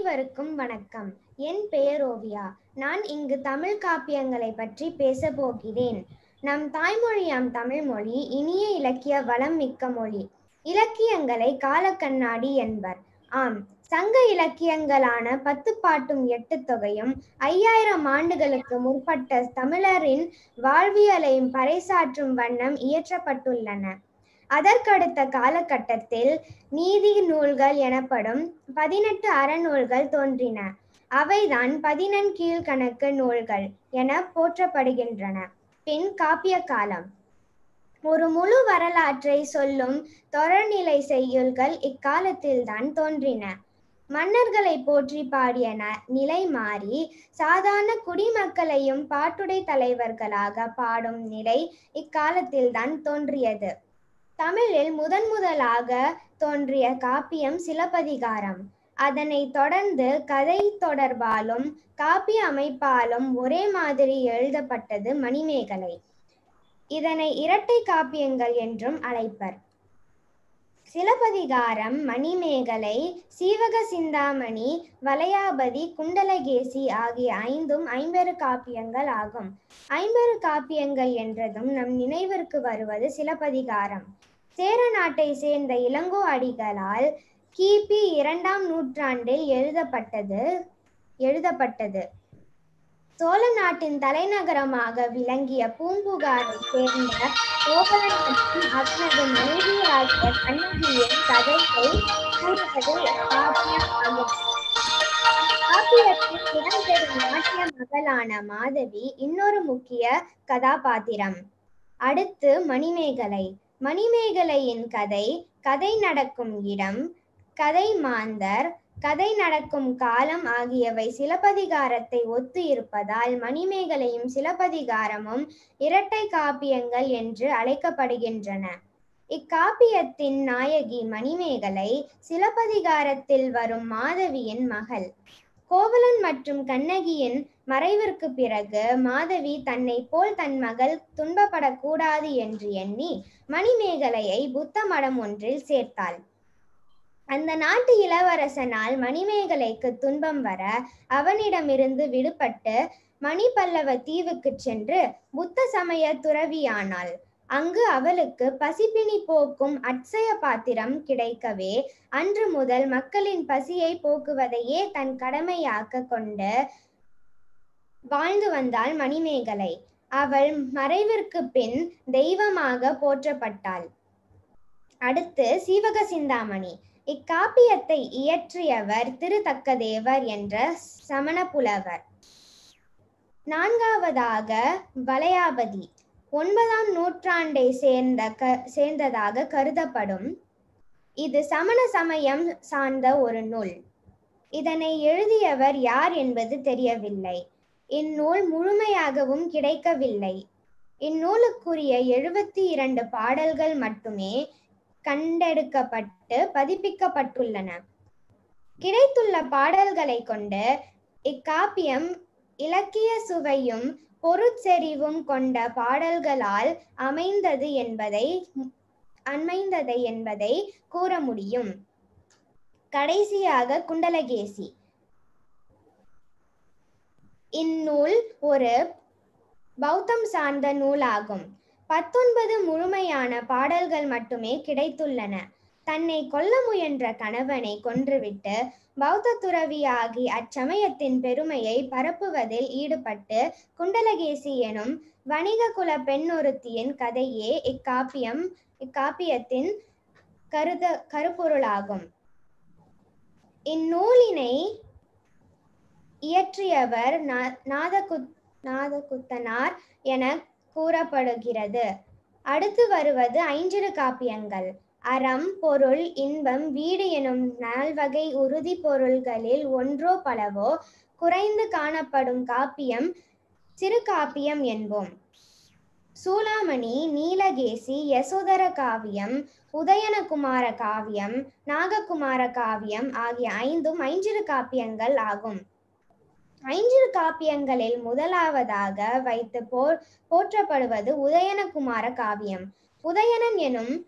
அனைவருக்கும் வணக்கம். என் பெயர் ஓவியா. நான் இங்கு தமிழ் காப்பியங்களை பற்றி பேசப் போகிறேன். நம் தாய்மொழியாம் தமிழ்மொழி இனிய இலக்கிய வளம் மிக்க மொழி. இலக்கியங்களை காலக்கண்ணாடி என்பர். ஆம், சங்க இலக்கியங்களான 10 பாட்டும் 8 தொகையும் 5000 ஆண்டுகளுக்கு முற்பட்ட தமிழரின் வாழ்வியலையும் பறைசாற்றும் வண்ணம் இயற்றப்பட்டுள்ளன. அதற்கடுத்த காலகட்டத்தில் நீதி நூல்கள் எனப்படும் 18 அறநூல்கள் தோன்றின. அவைதான் 14 நூல்கள் என போற்றப்படுகின்றன. பின் காப்பிய காலம். ஒரு முழு வரலாற்றை சொல்லும் தொடர்நிலை செய்யுள்கள் இக்காலத்தில்தான் தோன்றின. மன்னர்களை போற்றி பாடிய நிலை மாறி சாதாரண குடிமக்களையும் பாட்டுடை தலைவர்களாக பாடும் நிலை இக்காலத்தில்தான் தோன்றியது. தமிழில் முதலாக தோன்றிய காப்பியம் சிலப்பதிகாரம். அதனைத் தொடர்ந்து கதை தொடர்பாலும் காப்பிய அமைப்பாலும் ஒரே மாதிரி எழுதப்பட்டது மணிமேகலை. இதனை இரட்டை காப்பியங்கள் என்றும் அழைப்பர். சிலப்பதிகாரம், மணிமேகலை, சீவக சிந்தாமணி, வளையாபதி, குண்டலகேசி ஆகிய 5ம் 50 காப்பியங்கள் ஆகும். 50 காப்பியங்கள் என்றதும் நம் நினைவிற்கு வருவது சிலப்பதிகாரம். சேர நாட்டை சேர்ந்த இளங்கோ அடிகளால் கிபி 2ஆம் நூற்றாண்டில் எழுதப்பட்டது. சோழ நாட்டின் தலைநகரமாக விளங்கிய பூம்புகாரை சேர்ந்த கோவலன் மற்றும் அவனது மனைவியாகிய கண்ணகியின் கதையை கூறுவது காப்பியம் ஆகும். காப்பியத்தில் இடம்பெறும் நாட்டிய மகளான மாதவி இன்னொரு முக்கிய கதாபாத்திரம். அடுத்து மணிமேகலை. மணிமேகலையின் கதை நடக்கும் இடம், கதை மாந்தர், கதை நடக்கும் காலம் ஆகியவை சிலப்பதிகாரத்தை ஒத்து இருப்பதால் மணிமேகலையும் சிலப்பதிகாரமும் இரட்டை காப்பியங்கள் என்று அழைக்கப்படுகின்றன. இக்காப்பியத்தின் நாயகி மணிமேகலை சிலப்பதிகாரத்தில் வரும் மாதவியின் மகள். கோவலன் மற்றும் கண்ணகியின் மறைவிற்கு பிறகு மாதவி தன்னை போல் தன் மகள் துன்பப்படக்கூடாது என்று எண்ணி மணிமேகலையை புத்த மடம் ஒன்றில் சேர்த்தாள். அந்த நாட்டு இளவரசனால் மணிமேகலைக்கு துன்பம் வர அவனிடமிருந்து விடுபட்டு மணிபல்லவ தீவுக்கு சென்று புத்த சமய துறவியானாள். அங்கு அவளுக்கு பசிப்பினி போக்கும் அட்சய பாத்திரம் கிடைக்கவே அன்று முதல் மக்களின் பசியை போக்குவதையே தன் கடமையாக்க கொண்டு வாழ்ந்து வந்தாள் மணிமேகலை. அவள் மறைவிற்கு பின் தெய்வமாக போற்றப்பட்டாள். அடுத்து சீவக சிந்தாமணி. இக்காப்பியத்தை இயற்றியவர் திருத்தக்கதேவர் என்ற சமண புலவர். 4வதாக வளையாபதி. 9ஆம் நூற்றாண்டை சேர்ந்ததாக கருதப்படும். இது சமண சமயம் சார்ந்த ஒரு நூல். இதனை எழுதியவர் யார் என்பது தெரியவில்லை. இந்நூல் முழுமையாகவும் கிடைக்கவில்லை. இந்நூலுக்குரிய 72 பாடல்கள் மட்டுமே கண்டெடுக்கப்பட்டு பதிப்பிக்கப்பட்டுள்ளன. கிடைத்துள்ள பாடல்களை கொண்டு இக்காப்பியம் இலக்கிய சுவையும் பொருட்செறிவும் கொண்ட பாடல்களால் அமைந்தது என்பதை கூற முடியும். கடைசியாக குண்டலகேசி. இந்நூல் ஒரு பௌத்தம் சார்ந்த நூலாகும். 19 முழுமையான பாடல்கள் மட்டுமே கிடைத்துள்ளன. தன்னை கொல்ல முயன்ற கணவனை கொன்றுவிட்டு பௌத்த துறவியாகி அச்சமயத்தின் பெருமையை பரப்புவதில் ஈடுபட்டு குண்டலகேசி எனும் வணிக குல பெண்ணொருத்தியின் கதையே இக்காப்பியத்தின் கருப்பொருளாகும். இந்நூலினை இயற்றியவர் நாதகுத்தனார் என கூறப்படுகிறது. அடுத்து வருவது 5 காப்பியங்கள். அறம், பொருள், இன்பம், வீடு எனும் 4 உறுதி பொருள்களில் ஒன்றோ பலவோ குறைந்து காணப்படும் காப்பியம் சிறு காப்பியம் என்போம். சூளாமணி, நீலகேசி, யசோதர காவியம், உதயனகுமார காவியம், நாககுமார காவியம் ஆகிய 5ம் 5 காப்பியங்கள் ஆகும். 5 காப்பியங்களில் முதலாவதாக வைத்து போற்றப்படுவது உதயனகுமார காவியம். உதயணன்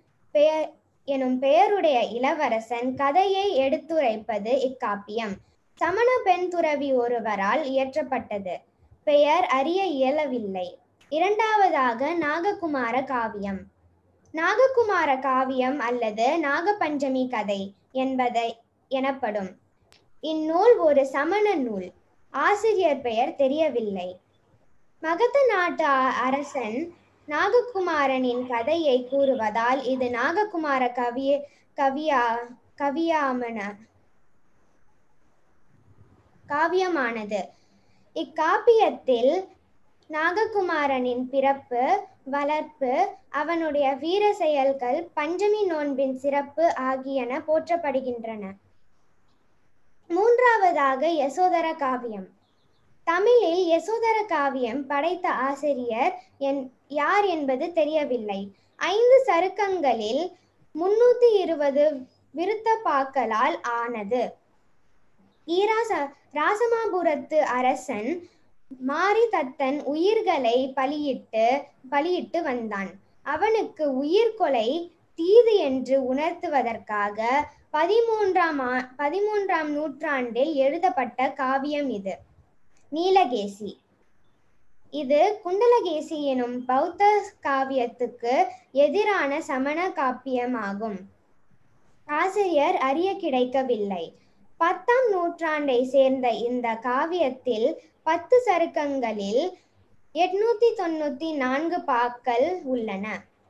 எனும் பெயருடைய இளவரசன் கதையை எடுத்துரைப்பது இக்காப்பியம். சமண பெண் துறவி ஒருவரால் இயற்றப்பட்டது. பெயர் அறிய இயலவில்லை. இரண்டாவதாக நாககுமார காவியம். நாககுமார காவியம் அல்லது நாகபஞ்சமி கதை எனப்படும். இந்நூல் ஒரு சமண நூல். ஆசிரியர் பெயர் தெரியவில்லை. மகத நாட்டு அரசன் நாககுமாரனின் கதையை கூறுவதால் இது நாககுமார காவியமானது. இக்காப்பியத்தில் நாககுமாரனின் பிறப்பு, வளர்ப்பு, அவனுடைய வீர செயல்கள், பஞ்சமி நோன்பின் சிறப்பு ஆகியன போற்றப்படுகின்றன. மூன்றாவதாக யசோதர காவியம். தமிழில் யசோதர காவியம் படைத்த ஆசிரியர் யார் என்பது தெரியவில்லை. 5 சருக்கங்களில் 320 விருத்தப்பாக்களால் ஆனது. ராசமாபுரத்து அரசன் மாரிதத்தன் உயிர்களை பலியிட்டு வந்தான். அவனுக்கு உயிர்கொலை தீது என்று உணர்த்துவதற்காக 13ஆம் நூற்றாண்டில் எழுதப்பட்ட காவியம் இது. நீலகேசி. இது குண்டலகேசி எனும் பௌத்த காவியத்துக்கு எதிரான சமண காப்பியமாகும். ஆசிரியர் அறிய கிடைக்கவில்லை. 10ஆம் நூற்றாண்டை சேர்ந்த இந்த காவியத்தில் 10 சருக்கங்களில் 894 பாக்கள் உள்ளன.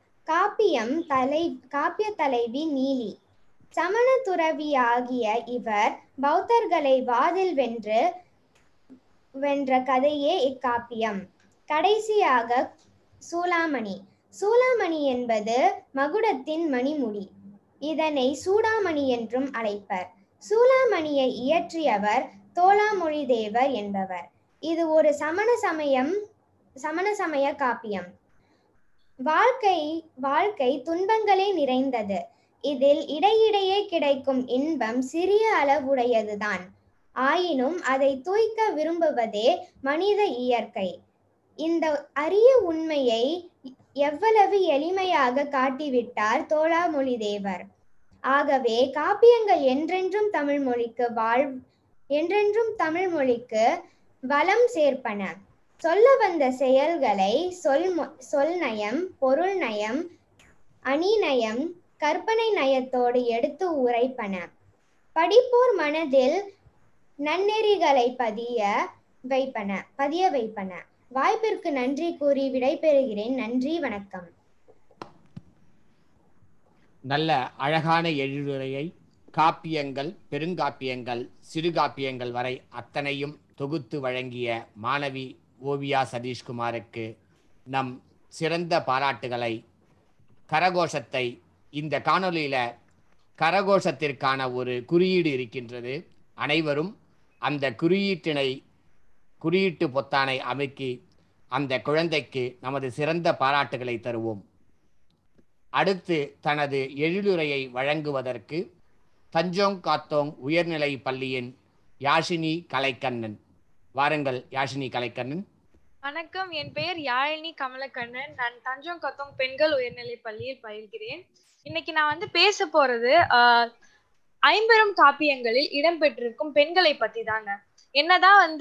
காப்பிய தலைவி நீலி. சமண துறவியாகிய இவர் பௌத்தர்களை வாதில் வென்ற கதையே இக்காப்பியம். கடைசியாக சூளாமணி. சூளாமணி என்பது மகுடத்தின் மணிமுடி. இதனை சூடாமணி என்றும் அழைப்பர். சூளாமணியை இயற்றியவர் தோளாமொழி தேவர் என்பவர். இது ஒரு சமண சமய காப்பியம். வாழ்க்கை துன்பங்களே நிறைந்தது. இதில் இடையிடையே கிடைக்கும் இன்பம் சிறிய அளவுடையதுதான். ஆயினும் அதை தூய்க்க விரும்புவதே மனித இயற்கை. இந்த அரிய உண்மையை எவ்வளவு எளிமையாக காட்டிவிட்டார் தோளாமொழி தேவர். ஆகவே காப்பியங்கள் என்றென்றும் தமிழ் மொழிக்கு வளம் சேர்ப்பன. சொல்ல வந்த செயல்களை சொல் நயம், பொருள் நயம், அணி நயம், கற்பனை நயத்தோடு எடுத்து உரைப்பன. படிப்போர் மனதில் நன்னெறிகளை பதிய வைப்பன. வாய்ப்பிற்கு நன்றி கூறி விடைபெறுகிறேன். நன்றி, வணக்கம். நல்ல அழகான எழுதுரையை காப்பியங்கள், பெருங்காப்பியங்கள், சிறுகாப்பியங்கள் வரை அத்தனையும் தொகுத்து வழங்கிய மாணவி ஓவியா சதீஷ்குமாருக்கு நம் சிறந்த பாராட்டுகளை. கரகோஷத்தை இந்த காணொலியில் கரகோஷத்திற்கான ஒரு குறியீடு இருக்கின்றது. அனைவரும் அந்த குறியீட்டு பொத்தானை அமைக்கி அந்த குழந்தைக்கு நமது சிறந்த பாராட்டுகளை தருவோம். அடுத்து தனது எழுதுரையை வழங்குவதற்கு தஞ்சோங் காத்தோங் உயர்நிலை பள்ளியின் யாஷினி கலைக்கண்ணன். வாருங்கள் யாஷினி கலைக்கண்ணன். வணக்கம், என் பெயர் யாழினி கமலக்கண்ணன். நான் தஞ்சோங் காத்தோங் பெண்கள் உயர்நிலை பள்ளியில் பயில்கிறேன். இன்னைக்கு நான் பேச போறது ஐம்பெரும் காப்பியங்களில் இடம்பெற்றிருக்கும் பெண்களை பத்தி தாங்க. என்னதான்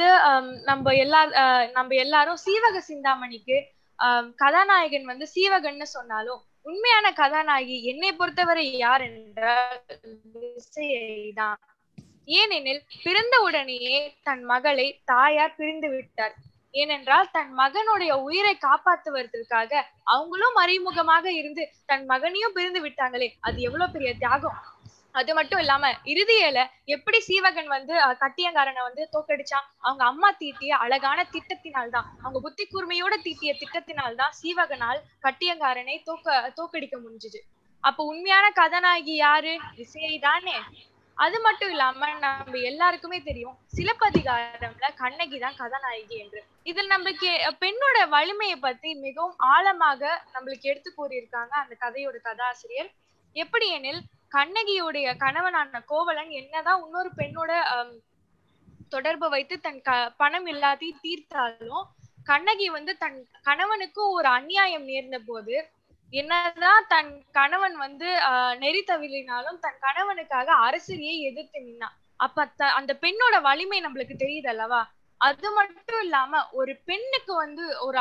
நம்ம எல்லாரும் சீவக சிந்தாமணிக்கு கதாநாயகன் சீவகன்னு சொன்னாலும் உண்மையான கதாநாயகி என்னை பொறுத்தவரை யார் என்றால் விசையைதான். ஏனெனில் பிறந்த உடனேயே தன் மகளை தாயார் பிரிந்து விட்டார். ஏனென்றால் தன் மகனுடைய உயிரை காப்பாற்றுவதற்காக அவங்களும் மறைமுகமாக இருந்து தன் மகனையும் பிரிந்து விட்டாங்களே, அது எவ்வளவு பெரிய தியாகம். அது மட்டும் இல்லாம இறுதியில எப்படி சீவகன் கட்டியங்காரனை தோக்கடிச்சான், அவங்க அம்மா தீட்டிய அழகான திட்டத்தினால்தான், அவங்க புத்தி கூர்மையோட தீட்டிய திட்டத்தினால்தான் சீவகனால் கட்டியங்காரனை தோக்கடிக்க முடிஞ்சுது. அப்ப உண்மையான கதாநாயகி யாரு? விசையை தானே. அது மட்டும் இல்லாம நம்ம எல்லாருக்குமே தெரியும் சிலப்பதிகாரம்ல கண்ணகி தான் கதாநாயகி என்று. இதில் நம்மளுக்கு பெண்ணோட வலிமையை பத்தி மிகவும் ஆழமாக நம்மளுக்கு எடுத்து கூறியிருக்காங்க அந்த கதையோட கதாசிரியர். எப்படி எனில், கண்ணகியுடைய கணவனான கோவலன் என்னதான் இன்னொரு பெண்ணோட தொடர்பு வைத்து தன் பணம் எல்லாத்தையும் தீர்த்தாலும் கண்ணகி தன் கணவனுக்கு ஒரு அநியாயம் நேர்ந்த போது என்னதான் தன் கணவன் நெறி தவறினாலும் தன் கணவனுக்காக அரசரையே எதிர்த்து நின்னான். அப்ப அந்த பெண்ணோட வலிமை நம்மளுக்கு தெரியுது அல்லவா? அது மட்டும் இல்லாம ஒரு பெண்ணுக்கு வந்து ஒரு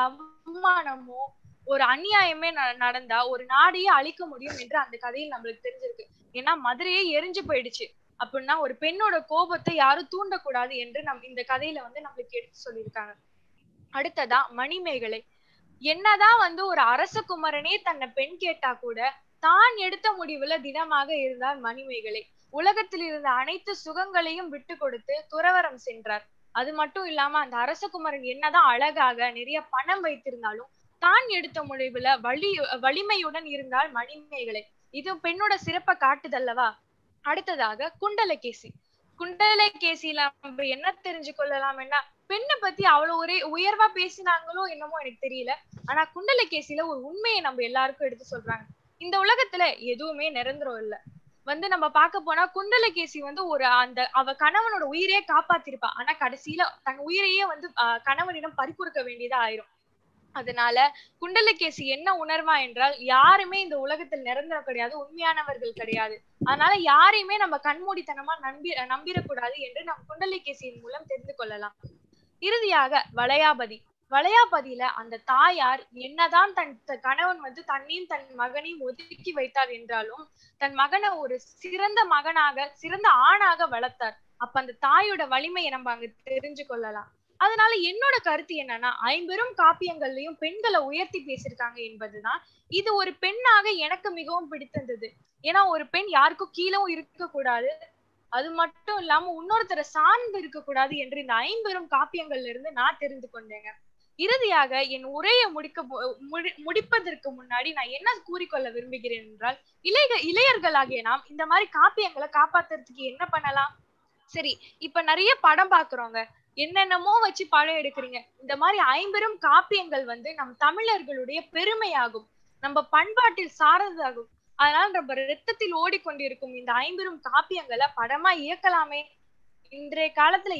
அவமானமோ ஒரு அநியாயமே நடந்தா ஒரு நாடையே அழிக்க முடியும் என்று அந்த கதையில் நம்மளுக்கு தெரிஞ்சிருக்கு. ஏன்னா மதுரையே எரிஞ்சு போயிடுச்சு அப்படின்னா ஒரு பெண்ணோட கோபத்தை யாரும் தூண்டக்கூடாது என்று இந்த கதையில வந்து நம்மளுக்கு எடுத்து சொல்லியிருக்காங்க. அடுத்ததா மணிமேகலை. என்னதான் வந்து ஒரு அரச குமரனே தன்னை பெண் கேட்டா கூட தான் எடுத்த முடிவுல திடமாக இருந்தார் மணிமேகலை. உலகத்தில் இருந்த அனைத்து சுகங்களையும் விட்டு கொடுத்து துறவரம் சென்றார். அது மட்டும் இல்லாம அந்த அரசகுமரன் என்னதான் அழகாக நிறைய பணம் வைத்திருந்தாலும் தான் எடுத்த முடிவுல வலிமையுடன் இருந்தால் மணிமேகலை. இது பெண்ணோட சிறப்பை காட்டுதல்லவா? அடுத்ததாக குண்டலகேசி. குண்டலகேசியில நம்ம என்ன தெரிஞ்சு கொள்ளலாம் என்ன, பெண்ணை பத்தி அவ்வளவு ஒரே உயர்வா பேசினாங்களோ என்னமோ எனக்கு தெரியல. ஆனா குண்டலகேசியில ஒரு உண்மையை நம்ம எல்லாருக்கும் எடுத்து சொல்றாங்க. இந்த உலகத்துல எதுவுமே நிரந்தரம் இல்ல. வந்து நம்ம பார்க்க போனா குண்டலகேசி வந்து அவ கணவனோட உயிரையே காப்பாத்திருப்பா. ஆனா கடைசியில தன் உயிரையே வந்து கணவனிடம் பறிக்குறுக்க வேண்டியதா ஆயிரும். அதனால குண்டலகேசி என்ன உணர்வா என்றால் யாருமே இந்த உலகத்தில் நிரந்தரம் கிடையாது, உண்மையானவர்கள் கிடையாது. அதனால யாரையுமே நம்ம கண்மூடித்தனமா நம்பிடக்கூடாது என்று நம் குண்டலகேசியின் மூலம் தெரிந்து கொள்ளலாம். இறுதியாக வளையாபதி. வளையாபதியில அந்த தாயார் என்னதான் தன் கணவன் வந்து தன்னையும் தன் மகனையும் ஒதுக்கி வைத்தார் என்றாலும் தன் மகனை ஒரு சிறந்த மகனாக சிறந்த ஆணாக வளர்த்தார். அப்ப அந்த தாயோட வலிமையை நம்ம அங்க தெரிஞ்சு கொள்ளலாம். அதனால என்னோட கருத்து என்னன்னா, 50 காப்பியங்கள்லயும் பெண்களை உயர்த்தி பேசியிருக்காங்க என்பதுதான். இது ஒரு பெண்ணாக எனக்கு மிகவும் பிடித்திருந்தது. ஏன்னா ஒரு பெண் யாருக்கும் கீழவும் இருக்க கூடாது, அது மட்டும் இல்லாம இன்னொருத்தரை சார்ந்து இருக்க கூடாது என்று இந்த 50 காப்பியங்கள்ல இருந்து நான் தெரிந்து கொண்டேங்க. இறுதியாக என் உரையை முடிப்பதற்கு முன்னாடி நான் என்ன கூறிக்கொள்ள விரும்புகிறேன் என்றால், இளையர்களாகிய நாம் இந்த மாதிரி காப்பியங்களை காப்பாத்துறதுக்கு என்ன பண்ணலாம்? சரி, இப்ப நிறைய படம் பாக்குறோங்க, என்னென்னமோ வச்சு படம் எடுக்கிறீங்க. இந்த மாதிரி 50 காப்பியங்கள் வந்து நம் தமிழர்களுடைய பெருமையாகும், நம்ம பண்பாட்டில் சார்ந்ததாகும். அதனால நம்ம ரத்தத்தில் ஓடிக்கொண்டிருக்கும் இந்த 50 காப்பியங்களை படமா இயக்கலாமே. இன்றைய காலத்துல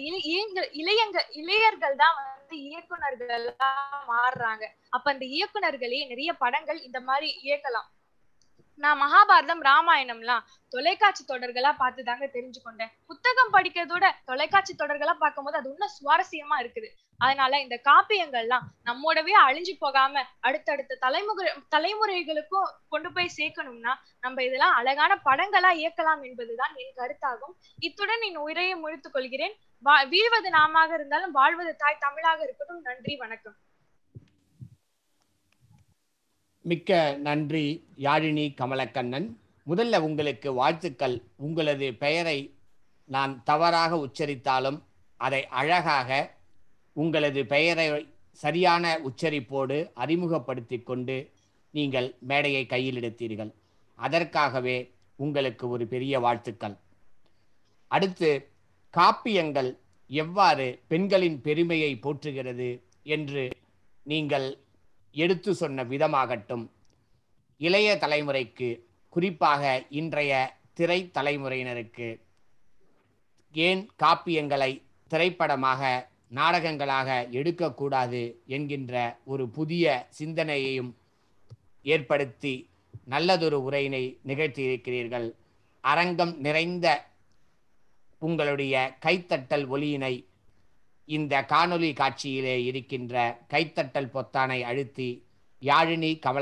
இளையர்கள் தான் வந்து இயக்குனர்களா மாறுறாங்க. அப்ப அந்த இயக்குனர்களே நிறைய படங்கள் இந்த மாதிரி இயக்கலாம். நான் மகாபாரதம் ராமாயணம்லாம் தொலைக்காட்சி தொடர்களா பார்த்துதாங்க தெரிஞ்சுக்கொண்டேன். புத்தகம் படிக்கிறதோட தொலைக்காட்சி தொடர்களா பார்க்கும்போது அது இன்னும் சுவாரஸ்யமா இருக்குது. அதனால இந்த காப்பியங்கள்லாம் நம்மோடவே அழிஞ்சு போகாம அடுத்தடுத்த தலைமுறைகளுக்கும் கொண்டு போய் சேர்க்கணும்னா நம்ம இதெல்லாம் அழகான படங்களா இயக்கலாம் என்பதுதான் என் கருத்தாகும். இத்துடன் என் உரையை முடித்துக் கொள்கிறேன். வீழ்வது நாமாக இருந்தாலும் வாழ்வது தாய் தமிழாக இருக்கட்டும். நன்றி, வணக்கம். மிக்க நன்றி யாழினி கமலக்கண்ணன். முதல்ல உங்களுக்கு வாழ்த்துக்கள். உங்களது பெயரை நான் தவறாக உச்சரித்தாலும் அதை அழகாக உங்களது பெயரை சரியான உச்சரிப்போடு அறிமுகப்படுத்தி கொண்டு நீங்கள் மேடையை கையில் எடுத்தீர்கள். அதற்காகவே உங்களுக்கு ஒரு பெரிய வாழ்த்துக்கள். அடுத்து, காப்பியங்கள் எவ்வாறு பெண்களின் பெருமையை போற்றுகிறது என்று நீங்கள் எடுத்து சொன்ன விதமாகட்டும், இளைய தலைமுறைக்கு, குறிப்பாக இன்றைய திரை தலைமுறையினருக்கு ஏன் காப்பியங்களை திரைப்படமாக நாடகங்களாக எடுக்கக்கூடாது என்கின்ற ஒரு புதிய சிந்தனையையும் ஏற்படுத்தி நல்லதொரு உரையினை நிகழ்த்தியிருக்கிறீர்கள். அரங்கம் நிறைந்த உங்களுடைய கைத்தட்டல் ஒலியினை இந்த காணொளி காட்சியிலே இருக்கின்ற கைத்தட்டல் பொத்தானை அழுத்தி யாழினி கமல